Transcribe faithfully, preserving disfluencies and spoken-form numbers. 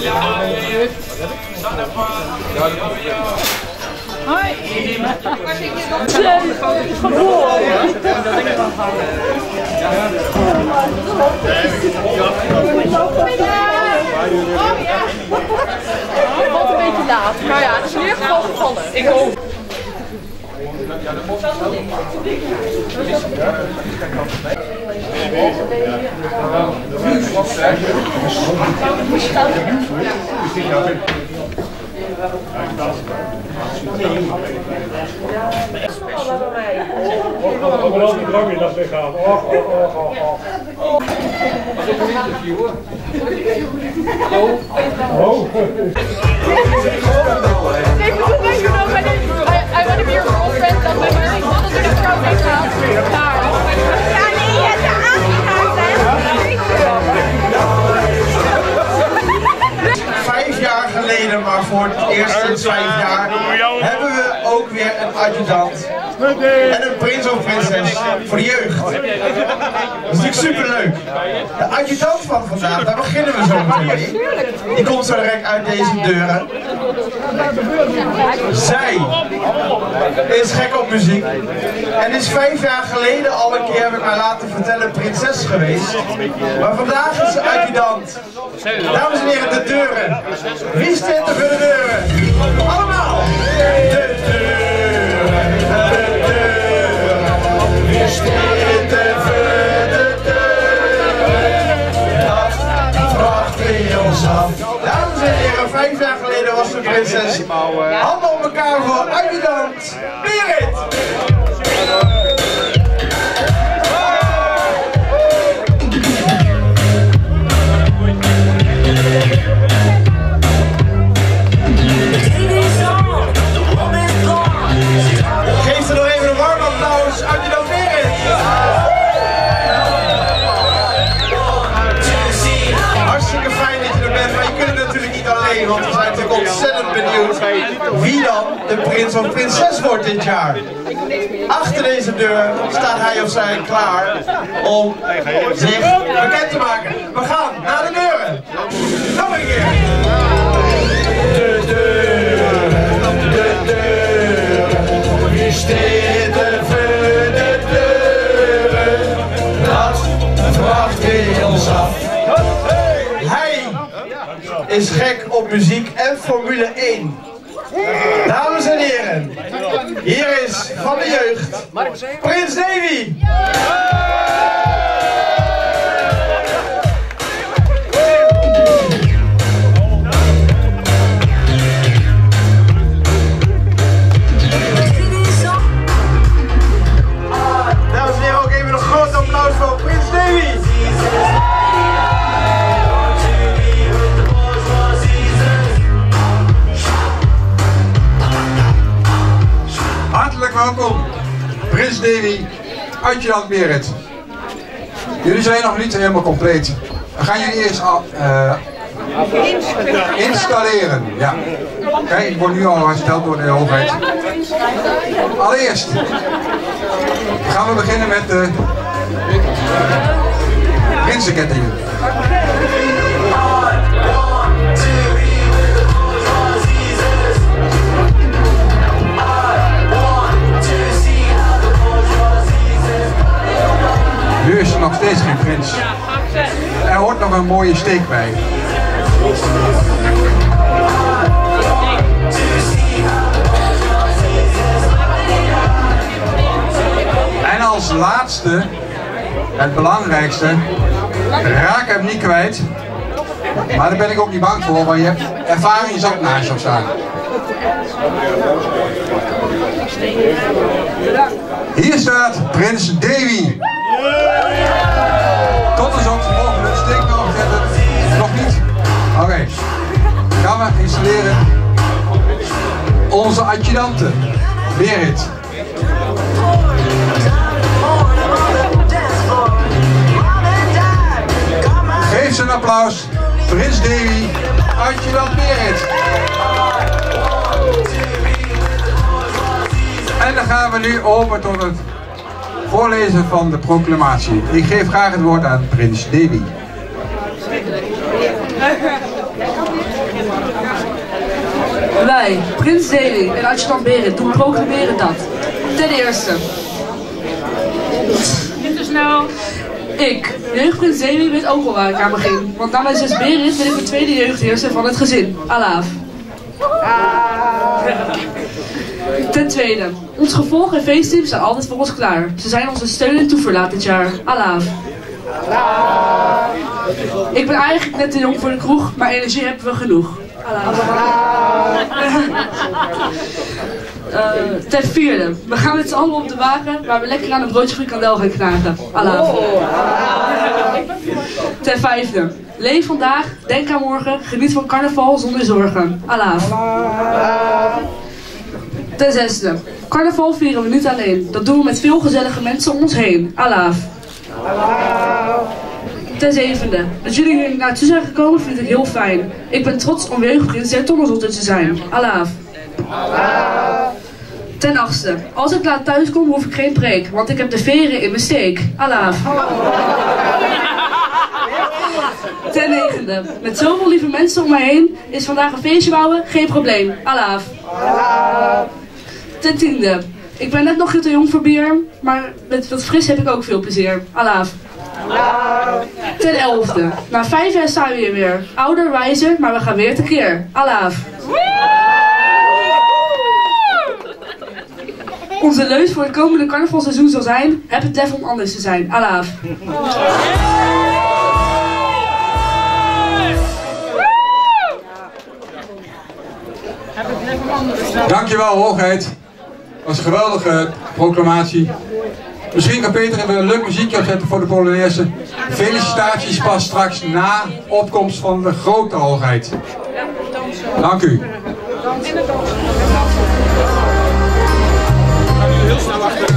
Hoi. Van Boel. Het valt een beetje laat. Nou ja, het is in ieder geval gevallen. Ik ook. Ik ben altijd drang in dat lichaam. Och, och, och, och, och. Mag ik een interview hoor? Oh. I want to be your girlfriend, dat mijn muziek dat ik het vrouw niet gaat. Ja, nee, je hebt er aangehaald. Vijf jaar geleden, maar voor het eerst sinds vijf jaar, hebben we ook weer een adjudant. En een prins of prinses voor de jeugd. Dat is natuurlijk superleuk. De adjudant van vandaag, daar beginnen we zo meteen mee. Die komt zo direct uit deze deuren. Zij is gek op muziek. En is vijf jaar geleden al een keer, heb ik mij laten vertellen, prinses geweest. Maar vandaag is ze adjudant. Dames en heren, de deuren. Wie staat er voor de deuren? Allemaal! De deuren, de deuren. Wie staat er voor de deuren? Dat vraagt hij ons af. Dames en heren, vijf jaar geleden was de prinses. Handen op elkaar voor adjudant Berit! Geef ze nog even een warm applaus, adjudant Berit! Hartstikke fijn dat je er bent, maar je kunt het natuurlijk niet alleen, want we zijn natuurlijk ontzettend benieuwd wie dan de prins of prinses wordt dit jaar. Achter deze deur staat hij of zij klaar om zich bekend te maken. We gaan naar de deuren. Nog een keer. De deur, de deur. Wie staat er voor de deuren? Dat vraagt hij ons af. Hij is gek op muziek en Formule één. Dames en heren, hier is van de jeugd, Prins Davy! Dames en heren, ook even een groot applaus voor Prins Davy! Hartelijk welkom, Prins Davy, adjudant Berit. Jullie zijn nog niet helemaal compleet. We gaan jullie eerst al, uh, installeren. Ja. Kijk, ik word nu al hersteld door de overheid. Allereerst gaan we beginnen met de prinsenkettingen. Nu is er nog steeds geen prins. Er hoort nog een mooie steek bij. En als laatste, het belangrijkste, raak hem niet kwijt. Maar daar ben ik ook niet bang voor, want je hebt ervaring zat naast jou staan. Hier staat Prins Davy. Tot de zon, mogen we de steek nog zetten? Nog niet? Oké. Okay. Gaan we installeren onze adjudanten. Berit. Geef ze een applaus. Prins Davy, adjudant Berit. En dan gaan we nu over tot het voorlezen van de proclamatie. Ik geef graag het woord aan Prins Davy. Wij, Prins Deli en adjudant Berend, doen proclameren dat. Ten eerste. Niet te snel. Ik, jeugdprins Deli, weet ook wel waar ik aan begin. Want na mijn zus Berend ben ik de tweede jeugdheerser van het gezin. Alaaf. Ten tweede. Ons gevolg en feestteam staan altijd voor ons klaar. Ze zijn onze steun en toeverlaat dit jaar. Alaaf. Ik ben eigenlijk net te jong voor de kroeg, maar energie hebben we genoeg. Alaaf. Uh, ten vierde. We gaan met z'n allen op de wagen waar we lekker aan een broodje frikandel gaan knagen. Alaaf. Ten vijfde. Leef vandaag, denk aan morgen, geniet van carnaval zonder zorgen. Alaaf. Ten zesde. Carnaval vieren we niet alleen. Dat doen we met veel gezellige mensen om ons heen. Alaaf. Ten zevende. Dat jullie hier naartoe zijn gekomen vind ik heel fijn. Ik ben trots om jeugdprins der Tondelzotten te zijn. Alaaf. Ten achtste. Als ik laat thuis kom hoef ik geen preek, want ik heb de veren in mijn steek. Alaaf. Ten negende. Met zoveel lieve mensen om mij heen is vandaag een feestje bouwen geen probleem. Alaaf. Ten tiende. Ik ben net nog te jong voor bier, maar met wat fris heb ik ook veel plezier. Alaaf. Ten elfde. Na vijf jaar staan we hier weer. Ouder, wijzer, maar we gaan weer tekeer. Alaaf. Onze leus voor het komende carnavalseizoen zal zijn: heb het lef om anders te zijn. Alaaf. Dankjewel, hoogheid. Dat was een geweldige proclamatie. Misschien kan Peter even een leuk muziekje opzetten voor de Polonaise. Felicitaties pas straks na opkomst van de grote hoogheid. Dank u. Heel snel achter.